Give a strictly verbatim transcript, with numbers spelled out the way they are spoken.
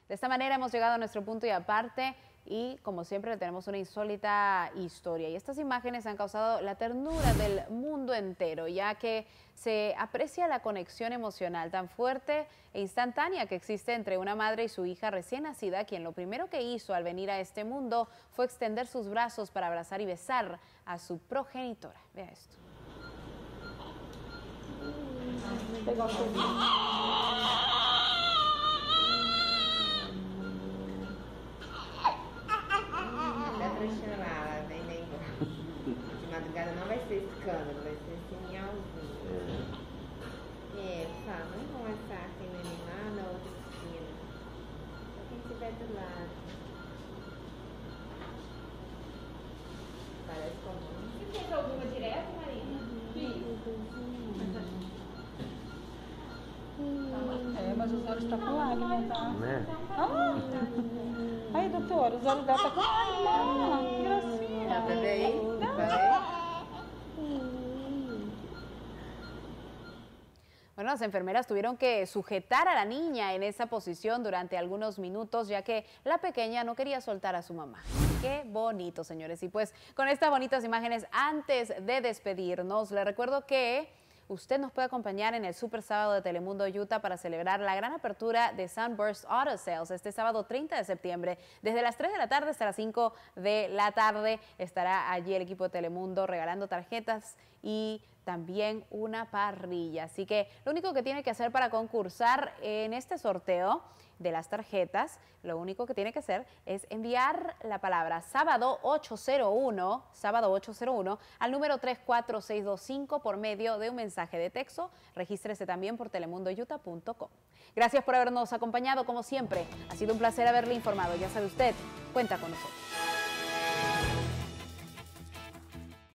De esta manera hemos llegado a nuestro punto y aparte y como siempre le tenemos una insólita historia y estas imágenes han causado la ternura del mundo entero, ya que se aprecia la conexión emocional tan fuerte e instantánea que existe entre una madre y su hija recién nacida, quien lo primero que hizo al venir a este mundo fue extender sus brazos para abrazar y besar a su progenitora. Vea esto. Chamada, nem nem de madrugada não vai ser escândalo, vai ser sinalzinho. É, fala, vamos conversar sem neném lá na outra esquina. Só quem estiver do lado. Parece comum. Você fez alguma direto, Marina? É, mas os olhos estão com lágrima, tá? Né? Ah! Aí, doutor, os olhos dela estão com lágrima. Que gracinha. Dá pra ver aí? Dá pra ver? Bueno, las enfermeras tuvieron que sujetar a la niña en esa posición durante algunos minutos, ya que la pequeña no quería soltar a su mamá. Qué bonito, señores. Y pues con estas bonitas imágenes, antes de despedirnos, les recuerdo que usted nos puede acompañar en el Super Sábado de Telemundo Utah para celebrar la gran apertura de Sunburst Auto Sales este sábado treinta de septiembre. Desde las tres de la tarde hasta las cinco de la tarde estará allí el equipo de Telemundo regalando tarjetas y también una parrilla. Así que lo único que tiene que hacer para concursar en este sorteo de las tarjetas, lo único que tiene que hacer es enviar la palabra sábado ochocientos uno, sábado ochocientos uno al número tres cuatro seis dos cinco por medio de un mensaje de texto. Regístrese también por telemundo utah punto com. Gracias por habernos acompañado como siempre. Ha sido un placer haberle informado. Ya sabe usted, cuenta con nosotros.